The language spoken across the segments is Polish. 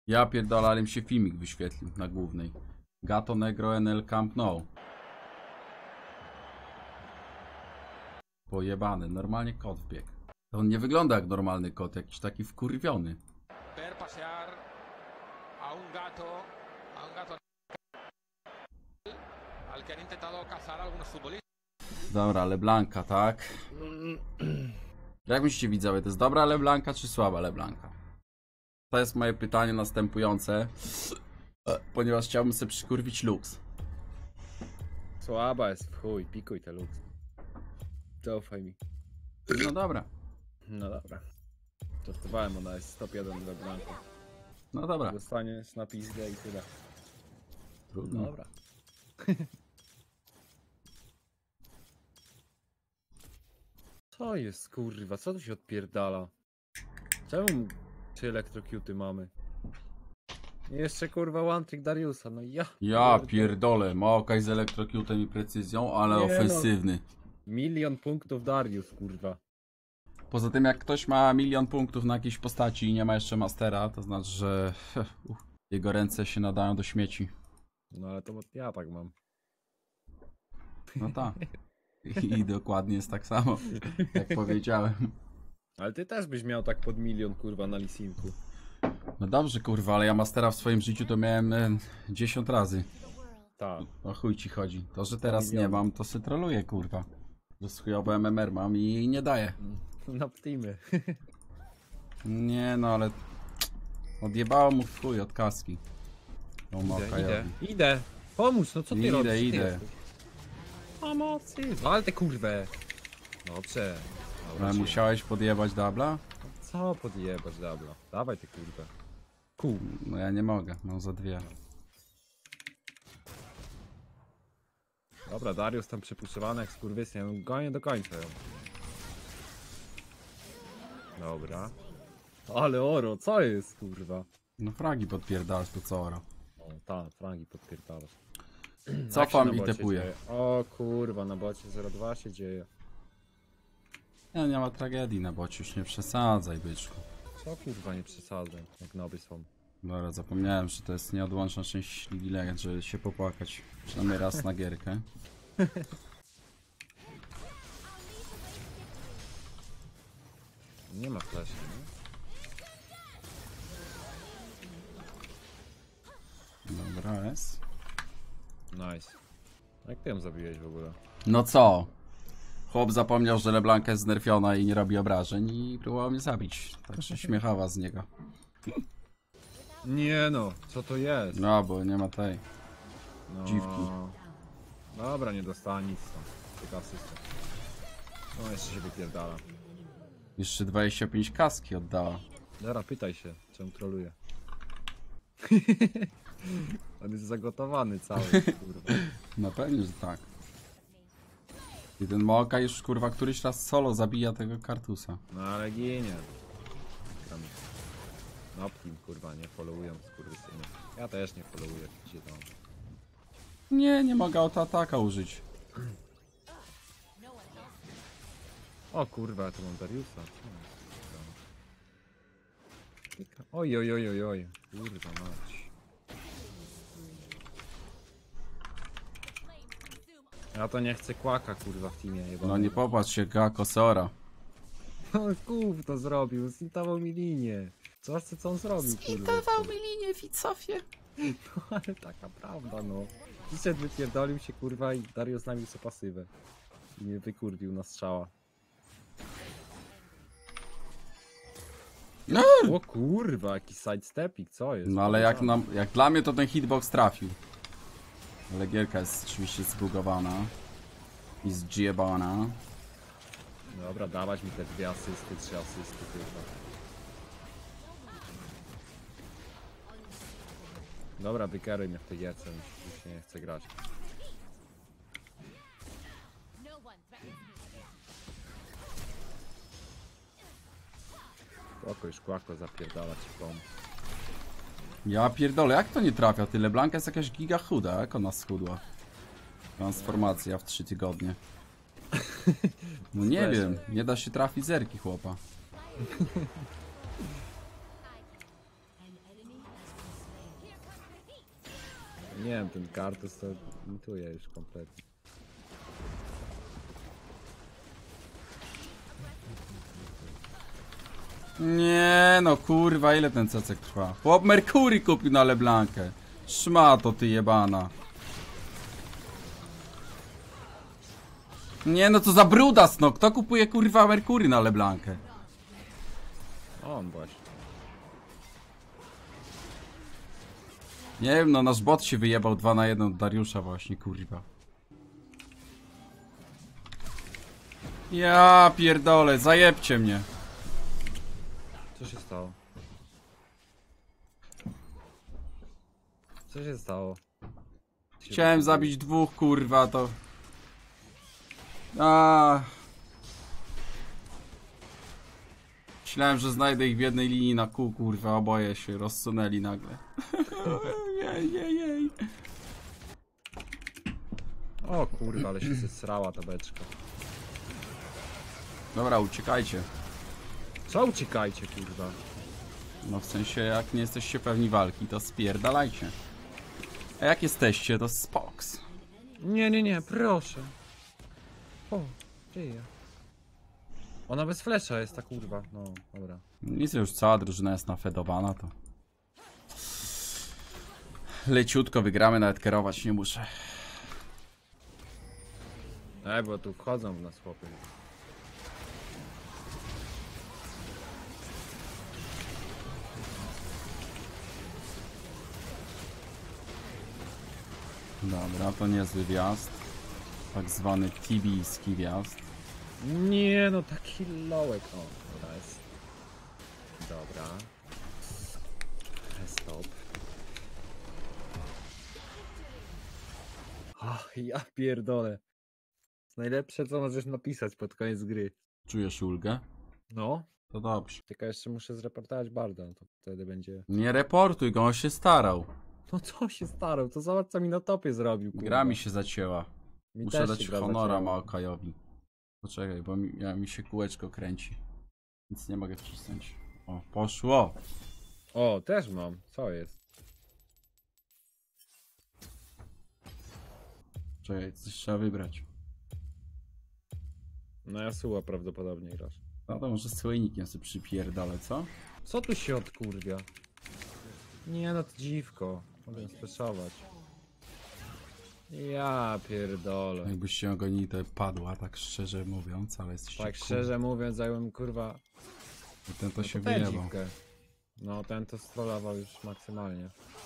Ja pierdolę, ale mi się filmik wyświetlił na głównej. Gato Negro NL Camp Nou. Pojebany, normalnie kot wbiegł. On nie wygląda jak normalny kot, jakiś taki wkurwiony. Ver pasear a un gato al que han intentado cazar algunos futbolistas. Dobra, LeBlanca, tak? Jak myślicie, widzowie, to jest dobra LeBlanca czy słaba LeBlanca? To jest moje pytanie następujące, ponieważ chciałbym sobie przykurwić Lux. Słaba jest w chuj, pikuj te lux. Zaufaj mi. No dobra, No dobra. Żartowałem, ona jest top 1 dla Blanku. no dobra. Dostaniesz na pizdę i tyle. Trudno. Dobra. Co jest kurwa, co tu się odpierdala? Czemu 3 elektrocuty mamy? I jeszcze kurwa one trick Dariusa, no ja. Ja pierdolę, Maokaj z elektrocutem i precyzją, ale Nie no. ofensywny. 1 000 000 punktów Darius, kurwa. Poza tym, jak ktoś ma 1 000 000 punktów na jakiejś postaci i nie ma jeszcze mastera, to znaczy, że jego ręce się nadają do śmieci. No ale to ja tak mam. No tak. I dokładnie jest tak samo, jak powiedziałem. Ale ty też byś miał tak pod 1 000 000 kurwa na lisinku. No dobrze, kurwa, ale ja mastera w swoim życiu to miałem 10 razy. Tak. O chuj ci chodzi. To, że teraz nie mam, to se troluję, kurwa. Że chujowy MMR mam i nie daję. Naptimy. Nie no, ale odjebało mu w chuj od kaski. Idę. Pomóż, no co ty robisz? Idę. Pomocy. Wal tę kurwę. Dobrze. Dobra, Ale musiałeś podjebać dubla? co podjebać, dobra. Dawaj tę kurwę. Kół. No ja nie mogę, mam za 2. Dobra, Darius tam przepuszczowany jak skurwysem. Gonię do końca ją. Dobra. Ale oro, co jest kurwa? No fragi podpierdalasz to co oro. O, ta, frangi podpierdalasz. Cofam Jak się i na bocie tepuję. dzieje? O kurwa, na bocie 02 się dzieje. Nie ma tragedii na bocie, już nie przesadzaj, byczku. Co kurwa nie przesadzę, jak noby są. Dobra, zapomniałem, że to jest nieodłączna część Ligi Legend, żeby się popłakać. Przynajmniej raz na gierkę. Nie ma flasha, nie? Dobra, jest. Nice. Jak ty ją zabiłeś w ogóle? No co? Chłop zapomniał, że LeBlanca jest znerfiona i nie robi obrażeń i próbował mnie zabić. Także śmiechawa z niego. Nie no, co to jest? No, bo nie ma tej. No. dziwki. Dobra, nie dostała nic tam. Tylko asystę. No jeszcze się wypierdala. Jeszcze 25 kaski oddała. Dobra, pytaj się, czemu troluje. On jest zagotowany cały, kurwa. No pewnie, że tak. I ten Maokai już kurwa któryś raz solo zabija tego Kartusa. No ale ginie. Tam... Nopkim, kurwa, nie followują skurwysyny. Ja też nie followuję, gdzie tam. Nie mogę autoataka użyć. O kurwa, ja tu mam Dariusa. Oj, oj, oj, oj, oj. Kurwa mać. Ja to nie chcę kłaka, kurwa, w teamie jebany. No nie popatrz się, Gako Sora. No kuf to zrobił, zlitował mi linię. Co on zrobił, kurwa? mi linię, Ficofie. No ale taka prawda, no. Dzisiaj wypierdolił się, kurwa, i Darius nabił sobie pasywę. I mnie wykurwił na strzała. No, O kurwa, jakiś sidestepping, co jest? no ale jak dla mnie to ten hitbox trafił. Ale gierka jest oczywiście zbugowana. I zjebana. Dobra, dawać mi te 2 asysty, 3 asysty, kurwa. Dobra, wykeruj mnie w tej gierce, już się nie chcę grać. Kłako już kłako zapierdala ci pomóc. Ja pierdolę, jak to nie trafia? Tyle Blanka jest jakaś giga chuda, jak ona schudła? Transformacja w 3 tygodnie. No nie wiem, nie da się trafić zerki chłopa. Nie wiem, ten Kartus to imituje już kompletnie. Nie no kurwa, ile ten cecek trwa? Chłop Merkury kupił na LeBlankę. Szmato ty jebana. Nie no, co za brudas, no. Kto kupuje kurwa Merkury na LeBlankę? On właśnie. Nie wiem, no nasz bot się wyjebał 2 na 1 od Dariusza właśnie, kurwa. Ja pierdolę, zajebcie mnie. Co się stało? Co się stało? Chciałem zabić 2, kurwa, to... A. Myślałem, że znajdę ich w jednej linii na kół, kurwa, oboje się rozsunęli nagle. Jej. O kurwa, ale się zesrała ta beczka. Dobra, uciekajcie. Co uciekajcie, kurwa? No w sensie, jak nie jesteście pewni walki, to spierdalajcie. A jak jesteście, to spoks. Nie, proszę. O, dzieje. Ona bez flesza jest ta kurwa. No, dobra. Nic, już cała drużyna jest nafedowana, to... Leciutko wygramy, nawet kierować nie muszę. Bo tu wchodzą w nas chłopy. Dobra, to niezły wjazd. Tak zwany tibijski wjazd. Nie no, taki lołek. O, dobra jest. Dobra. Stop. Ach, ja pierdolę. Najlepsze co możesz napisać pod koniec gry. Czujesz ulgę? No. To dobrze. Tylko jeszcze muszę zreportować Barda, no to wtedy będzie... Nie reportuj go, on się starał. No co się starał? To zobacz co mi na topie zrobił, kurwa. Gra mi się zacięła. Mi Muszę też dać się gra honora zacięła. Maokajowi. Poczekaj, bo mi się kółeczko kręci. Nic nie mogę wcisnąć. O, poszło! O, też mam. Co jest? Czekaj, coś trzeba wybrać. No Yasuo prawdopodobnie grasz. No to może z słoinikiem sobie przypierdolę, co? Co tu się odkurwia? Nie no, to dziwko. Mogę stresować. Ja pierdolę. Jakbyście ogonili, to padła, tak szczerze mówiąc, ale jesteście Tak szczerze mówiąc, jakbym kurwa... I ten to No się tę wyjebał. dziwkę. No ten to strollował już maksymalnie.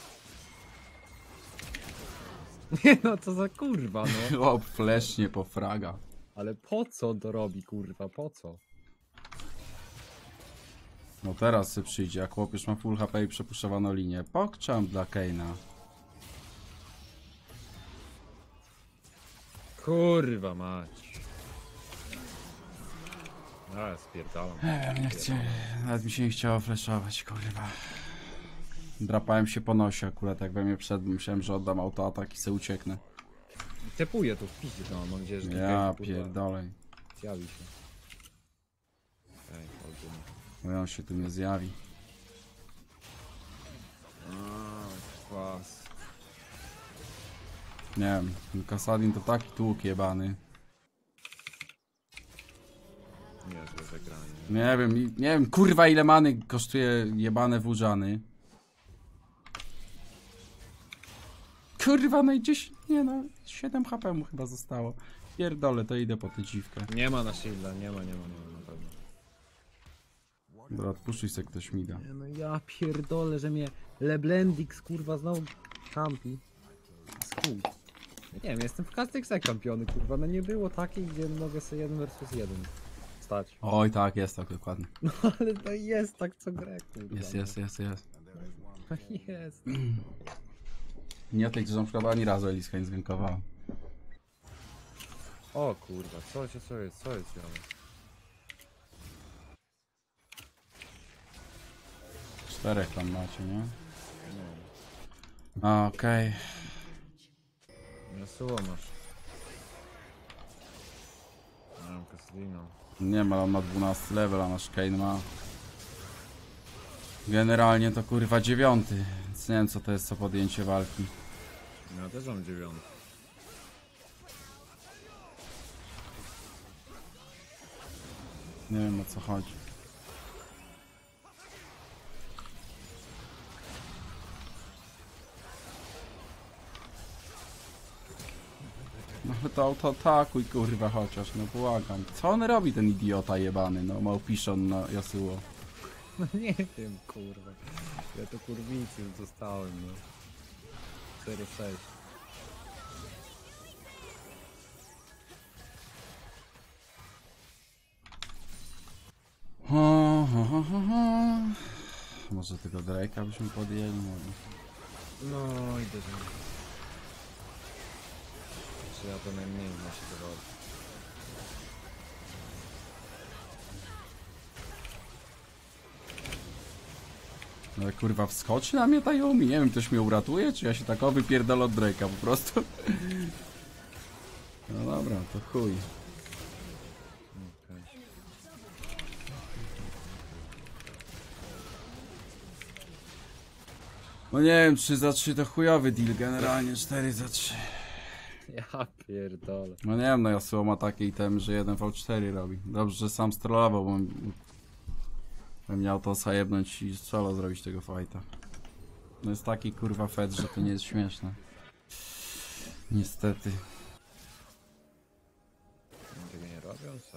Nie no, co za kurwa no. O, flesznie po fraga. Ale po co on to robi kurwa, po co? No teraz się przyjdzie, jak chłop już ma full HP i przepuszowaną linię. Pokczam dla Kane'a. Kurwa mać. A, spierdalam. Nie chcę, nawet mi się nie chciało flashować, kurwa. Drapałem się po nosie akurat, jak we mnie wszedł, myślałem, że oddam autoatak i se ucieknę. Tepuję tu w piździe, no, mam nadzieję, że Ja pierdolę. zjawi się. Ej, olbrzymi. Bo on się tu nie zjawi. Kwas. Nie wiem, ten Kasadin to taki tłuk jebany. Niezłe zagranie. Nie wiem, kurwa ile many kosztuje jebane włóżany. Kurwa, no i 10, nie no, 7 HP mu chyba zostało. Pierdolę, to idę po tę dziwkę. Nie ma na shielda, nie ma na pewno. Dobra, odpuszczuj se ktoś mi da. Nie no ja pierdolę, że mnie Leblendix kurwa znowu kampi. Skuj. Nie wiem, jestem w każdej grze kampiony kurwa, no nie było takiej, gdzie mogę sobie 1 versus 1 stać. Oj tak, jest tak dokładnie. No ale to jest tak co grę kurwa. Jest. No jest. Nie tej, że na przykład ani razu Eliska nie zwinkowała. O kurwa, co jest Jana? Czterech tam macie, nie? A, okej. Yasuo masz. Mam Caslino. Nie ma, on ma 12 level, a nasz Kane ma... Generalnie to kurwa 9, więc nie wiem co to jest za podjęcie walki. Ja też mam 9. Nie wiem o co chodzi. No ale to autoatakuj kurwa chociaż, no błagam. Co on robi ten idiota jebany, no małpiszon na Yasuo. No nie wiem, kurwa. Ja to kurwicy dostałem, no. 4-6. Może tego Drake'a byśmy podjęli, może. No idę z nim. Czy ja to najmniej ma się dowodzi. Ale kurwa wskoczy na mnie ta Yumi, nie wiem, ktoś mnie uratuje, czy ja się tak wypierdolę od Drake'a po prostu. No dobra, to chuj. Okay. No nie wiem, 3 za 3 to chujowy deal, generalnie 4 za 3. Ja pierdolę. No nie wiem, no Yasuo ma takie itemy, że 1v4 robi. Dobrze, że sam strollował, bo bym miał to zajebnąć i solo zrobić tego fighta. No jest taki kurwa fed, że to nie jest śmieszne. Niestety. Tego nie robią, co?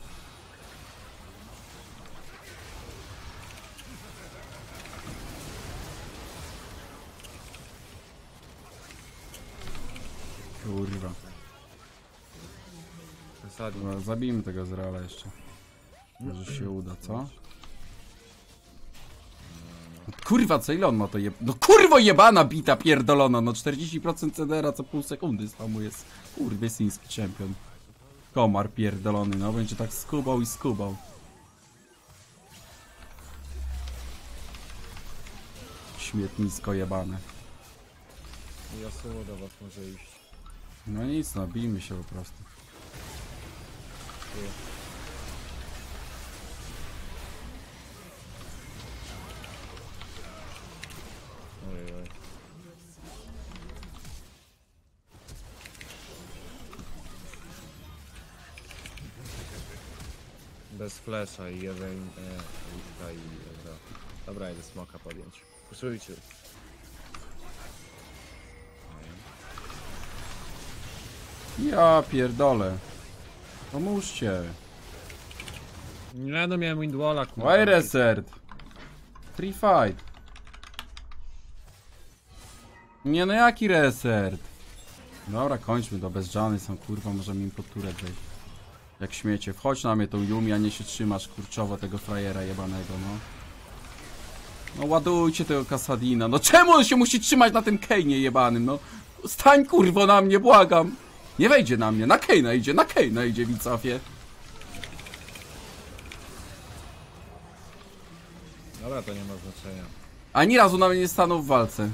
Kurwa. Zasadnie. Dobra, zabijmy tego Zreala jeszcze. Może się uda, co? Kurwa, co ile on ma to jeb... No kurwo jebana bita pierdolona, no 40% CDR-a co pół sekundy mu jest. Kurwy syński czempion. Komar pierdolony, no będzie tak skubał i skubał. Śmietnisko jebane. Yasuo do was może iść. No nic, no bijmy się po prostu. Ojej. Bez flesza i jeden ulta i dobra. Dobra, idę smoka podjąć. Puszujcie. Ja pierdolę. Pomóżcie. Nie no, miałem windwalla, kurwa. Why reset? Free fight. Nie no jaki reset? Dobra, kończmy to, bez Jany są kurwa, możemy im pod turę wejść. Jak śmiecie, wchodź na mnie tą Yumi, a nie się trzymasz kurczowo tego frajera jebanego, no. No ładujcie tego Kassadina, no czemu on się musi trzymać na tym Kane'ie jebanym, no. Stań kurwo na mnie, błagam. Nie wejdzie na mnie, na Kane'a idzie Wicofie. Dobra, to nie ma znaczenia. Ani razu na mnie nie stanął w walce.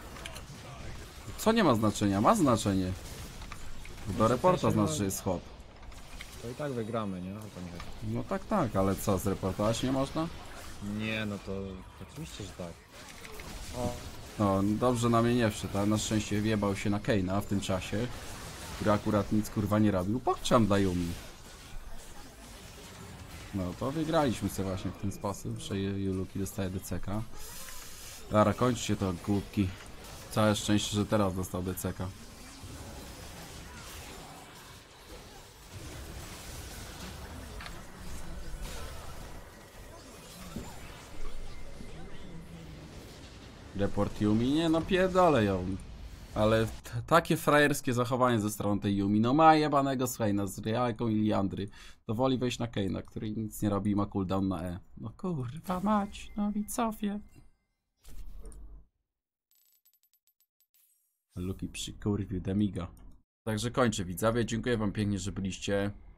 Co nie ma znaczenia? Ma znaczenie. Do reporta znaczy, że jest hop. To i tak wygramy, nie? O to nie chodzi. No tak, ale co, zreportować nie można? Nie, no to oczywiście, że tak. No, dobrze na mnie nie wszedł, ale na szczęście wjebał się na Kane'a w tym czasie, który akurat nic kurwa nie robił. Pokczam dla Yumi. No to wygraliśmy sobie właśnie w ten sposób, że Yuluki dostaje DCK. Dobra, kończcie to głupki. Całe szczęście, że teraz dostał DCK. Report Yumi? Nie no, pierdolę ją. Ale takie frajerskie zachowanie ze strony tej Yumi. No ma jebanego Swaina z Realką i Liandry. To woli wejść na Kane'a, który nic nie robi i ma cooldown na E. No kurwa mać, no Wicofie. Luki przykurwił Demiga. Także kończę widzowie. Dziękuję wam pięknie, że byliście.